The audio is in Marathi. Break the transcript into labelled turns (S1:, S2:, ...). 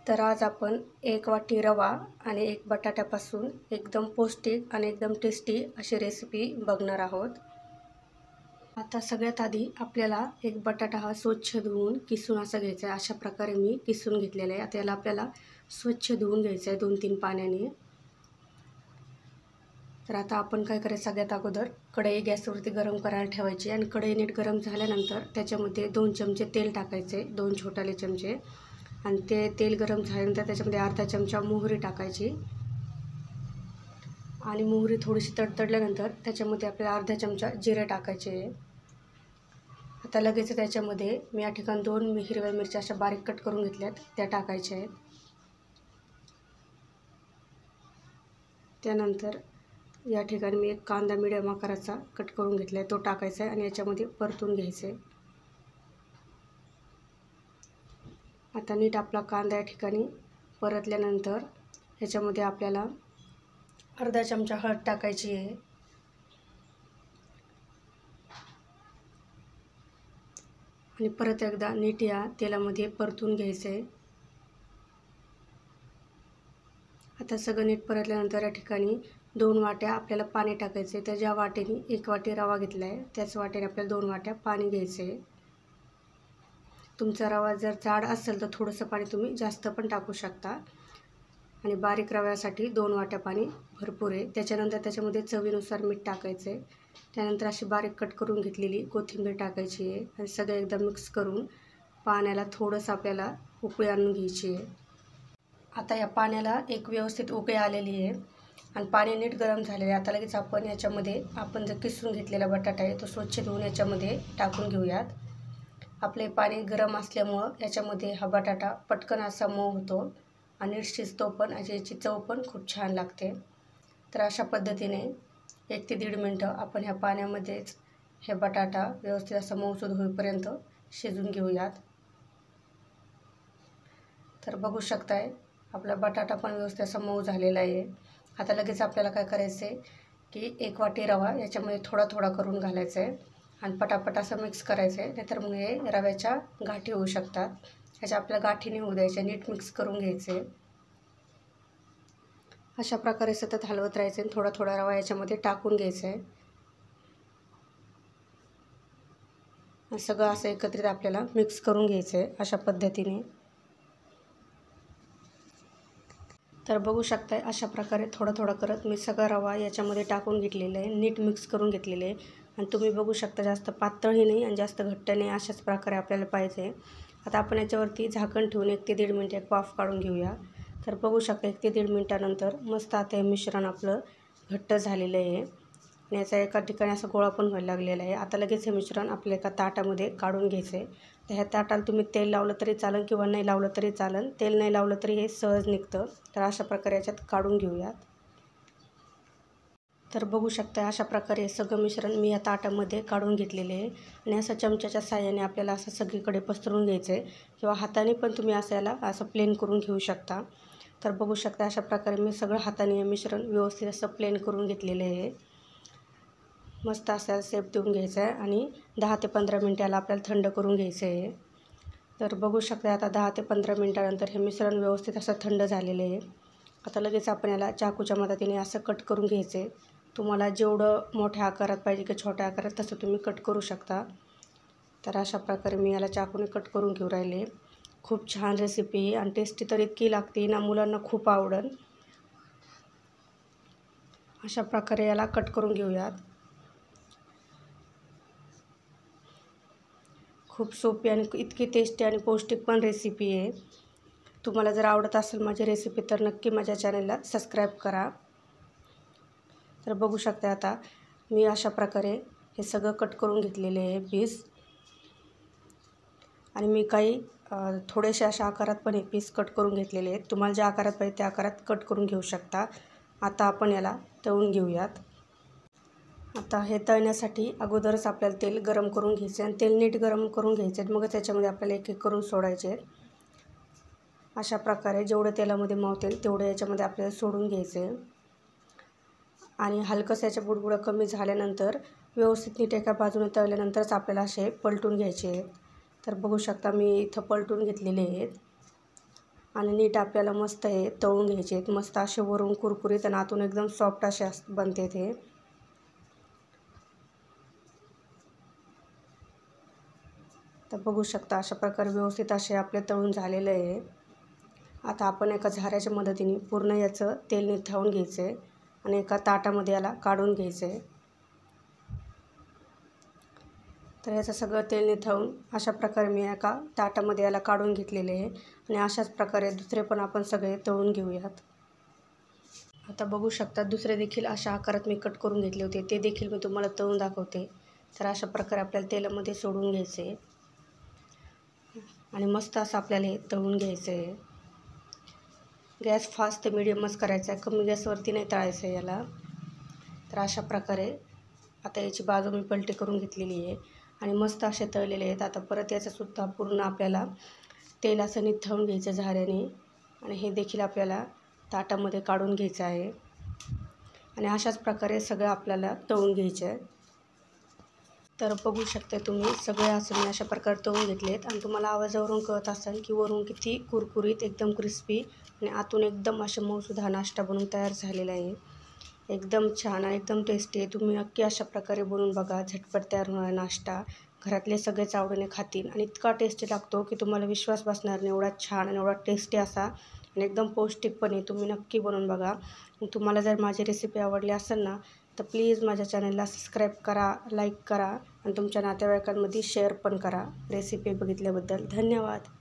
S1: तर आज आपण 1 वाटी रवा आणि 1 बटाट्यापासून एकदम पौष्टिक आणि एकदम टेस्टी अशी रेसिपी बघणार आहोत। आता सगळ्यात आधी आपल्याला एक बटाटा हा स्वच्छ धुवून किसून असा घ्यायचा आहे। अशा प्रकारे मी किसून घेतलेला आहे। आता याला आपल्याला स्वच्छ धुवून घ्यायचं आहे 2-3 पाण्याने। तर आता आपण काय करायचं, सगळ्यात अगोदर कढई गॅसवरती गरम करायला ठेवायची आणि कढई नीट गरम झाल्यानंतर त्याच्यामध्ये 2 चमचे तेल टाकायचे, 2 छोटे चमचे, आणि ते तेल गरम झाल्यानंतर त्याच्यामध्ये अर्धा चमचा मोहरी टाकायची आणि मोहरी थोडीशी तडतडल्यानंतर त्याच्यामध्ये आपल्याला अर्धा चमचा जिरे टाकायचे। आता लगेच त्याच्यामध्ये मी या ठिकाणी 2 हिरव्या मिरच्या अशा बारीक कट करून घेतल्यात त्या टाकायच्या आहेत। त्यानंतर या ठिकाणी मी एक कांदा मीडियम आकाराचा कट करून घेतलाय तो टाकायचा आहे आणि याच्यामध्ये परतून घ्यायचे। आता नीट आपला कांदा या ठिकाणी परतल्यानंतर याच्यामध्ये आपल्याला अर्धा चमचा हळद टाकायची आहे आणि परत एकदा नीट या तेलामध्ये परतून घ्यायचे। आता सगळं नीट परतल्यानंतर या ठिकाणी 2 वाट्या आपल्याला पाणी टाकायचे। तर ज्या वाटीने 1 वाटी रवा घेतला आहे त्याच वाटीने आपल्याला 2 वाट्या पाणी घ्यायचे। तुमचा रवा जर जाड असेल तर थोडंसं पाणी तुम्ही जास्त पण टाकू शकता आणि बारीक रव्यासाठी 2 वाट्या पाणी भरपूर आहे। त्याच्यानंतर त्याच्यामध्ये चवीनुसार मीठ टाकायचे। त्यानंतर अशी बारीक कट करून घेतलेली कोथिंबीर टाकायची आहे आणि सगळं एकदा मिक्स करून पाण्याला थोडंसं आपल्याला उकळी आणून घ्यायची आहे। आता या पाण्याला एक व्यवस्थित उकळी आलेली आहे आणि पाणी नीट गरम झालेले आहे। आता लगेच आपण याच्यामध्ये आपण जो किसून घेतलेला बटाटा आहे तो स्वच्छ धुवून याच्यामध्ये टाकून घेऊयात। आपले पाणी गरम असल्यामुळं याच्यामध्ये हा बटाटा पटकन असा मऊ होतो आणि शिजतो पण, याची चव पण खूप छान लागते। तर अशा पद्धतीने 1 ते 1.5 मिनिटं आपण ह्या पाण्यामध्येच हे बटाटा व्यवस्थित असा मऊसूद होईपर्यंत शिजून घेऊयात। तर बघू शकताय आपला बटाटा पण व्यवस्थित असा मऊ झालेला आहे। आता लगेच आपल्याला काय करायचं आहे की 1 वाटी रवा याच्यामध्ये थोडा थोडा करून घालायचा आहे आणि पटापट असं मिक्स करायचं आहे, नाहीतर मग हे रव्याच्या गाठी होऊ शकतात। ह्याच्या आपल्या गाठी नाही होऊ द्यायच्या, नीट मिक्स करून घ्यायचे। अशा प्रकारे सतत हलवत राहायचे आणि थोडा थोडा रवा याच्यामध्ये टाकून घ्यायचा आहे। सगळं असं एकत्रित आपल्याला मिक्स करून घ्यायचं आहे अशा पद्धतीने। तर बघू शकताय अशा प्रकारे थोडा थोडा करत मी सगळा रवा याच्यामध्ये टाकून घेतलेला आहे, नीट मिक्स करून घेतलेले आहे। आणि तुम्ही बघू शकता जास्त पातळही नाही आणि जास्त घट्ट नाही, अशाच प्रकारे आपल्याला पाहिजे। आता आपण याच्यावरती झाकण ठेवून 1 ते 1.5 मिनिट एक वाफ काढून घेऊया। तर बघू शकता 1 ते 1.5 मिनिटानंतर मस्त आता हे मिश्रण आपलं घट्ट झालेलं आहे आणि याचा एका ठिकाणी असा गोळा पण व्हायला लागलेला आहे। आता लगेच हे मिश्रण आपल्या एका ताटामध्ये काढून घ्यायचं आहे। तर ह्या ताटाला तुम्ही तेल लावलं तरी चालेल किंवा नाही लावलं तरी चालेल, तेल नाही लावलं तरी हे सहज निघतं। तर अशा प्रकारे याच्यात काढून घेऊयात। तर बघू शकता अशा प्रकारे सगळं मिश्रण मी या ताटामध्ये काढून घेतलेले आहे आणि असं चमच्याच्या साहाय्याने आपल्याला असं सगळीकडे पसरवून घ्यायचं आहे किंवा हाताने पण तुम्ही याला असं प्लेन करून घेऊ शकता। तर बघू शकता अशा प्रकारे मी सगळं हाताने हे मिश्रण व्यवस्थित असं प्लेन करून घेतलेलं आहे। मस्त असा शेप देऊन घ्यायचा आहे आणि 10 ते 15 मिनिटाला आपल्याला थंड करून घ्यायचं आहे। तर बघू शकता आता 10 ते 15 मिनिटानंतर हे मिश्रण व्यवस्थित असं थंड झालेलं आहे। आता लगेच आपण याला चाकूच्या मदतीने असं कट करून घ्यायचं आहे। तुम्हाला जेवढं मोठ्या आकारात पाहिजे की छोट्या आकारात तसं तुम्ही कट करू शकता। तर अशा प्रकारे मी याला चाकूने कट करून घेऊ राहिले। खूप छान रेसिपी आणि टेस्टी तर इतकी लागते ना, मुलांना खूप आवडेल। अशा प्रकारे याला कट करून घेऊयात। खूप सोपी आणि इतकी टेस्टी आणि पौष्टिक पण रेसिपी आहे। तुम्हाला जर आवडत असेल माझी रेसिपी तर नक्की माझ्या चॅनलला सबस्क्राईब करा। तर बघू शकता आता मी अशा प्रकारे हे सगळं कट करून घेतलेले आहे पीस आणि मी काही थोडेसे अशा आकारात पण हे पीस कट करून घेतलेले आहेत। तुम्हाला ज्या आकारात पाहिजे त्या आकारात कट करून घेऊ शकता। आता आपण याला तळून घेऊयात। आता हे तळण्यासाठी अगोदरच आपल्याला तेल गरम करून घ्यायचे आणि तेल नीट गरम करून घ्यायचे, मग त्याच्यामध्ये आपल्याला एक एक करून सोडायचे। अशा प्रकारे जेवढे तेलामध्ये मावतील तेवढे याच्यामध्ये आपल्याला सोडून घ्यायचे आणि हलकंसं याच्या बुडबुडं कमी झाल्यानंतर व्यवस्थित नीट एका बाजूने तळल्यानंतरच आपल्याला असे पलटून घ्यायचे आहेत। तर बघू शकता मी इथं पलटून घेतलेले आहेत आणि नीट आपल्याला मस्त हे तळून घ्यायचे आहेत. मस्त असे वरून कुरकुरीत आणि आतून एकदम सॉफ्ट असे बनते ते. तर बघू शकता अशा प्रकारे व्यवस्थित असे आपले तळून झालेले आहे. आता आपण एका झाऱ्याच्या मदतीने पूर्ण याचं तेल निथळून घ्यायचं आहे आणि एका ताटामध्ये याला काढून घ्यायचं आहे. तर याचं सगळं तेल निथळून अशा प्रकारे मी एका ताटामध्ये याला काढून घेतलेले आहे आणि अशाच प्रकारे दुसरे पण आपण सगळे तळून घेऊयात. आता बघू शकता दुसरे देखील अशा आकारात मी कट करून घेतले होते, ते देखील मी तुम्हाला तळून दाखवते. तर अशा प्रकारे आपल्याला तेलामध्ये सोडून घ्यायचे आहे आणि मस्त असं आपल्याला हे तळून घ्यायचं आहे. गॅस फास्ट ते मिडियमच करायचा आहे, कमी गॅसवरती नाही तळायचं आहे याला. तर अशा प्रकारे आता याची बाजू मी पलटी करून घेतलेली आहे आणि मस्त असे तळलेले आहेत. आता परत याचंसुद्धा पूर्ण आपल्याला तेल असं निथळून घ्यायचं झाऱ्याने आणि हे देखील आपल्याला ताटामध्ये काढून घ्यायचं आहे आणि अशाच प्रकारे सगळं आपल्याला तळून घ्यायचं आहे. तर बघू शकता तुम्ही सगळे असं मी अशा प्रकारे तळून घेतलेत आणि तुम्हाला आवाजावरून कळत असेल की वरून किती कुरकुरीत एकदम क्रिस्पी आणि आतून एकदम असे मऊसूद हा नाश्ता बनवून तयार झालेला आहे. एकदम छान आणि एकदम टेस्टी आहे. तुम्ही नक्की अशा प्रकारे बनवून बघा. झटपट तयार होणारा नाश्ता, घरातले सगळेच आवडीने खातील आणि इतका टेस्टी लागतो की तुम्हाला विश्वास बसणार नाही. एवढा छान आणि एवढा टेस्टी असा आणि एकदम पौष्टिक पण आहे. तुम्ही नक्की बनवून बघा. तुम्हाला जर माझी रेसिपी आवडली असेल ना तर प्लीज माझ्या चॅनलला सबस्क्राईब करा, लाईक करा आणि तुमच्या नातेवाईकांमध्ये शेअर पण करा. रेसिपी बघितल्याबद्दल धन्यवाद.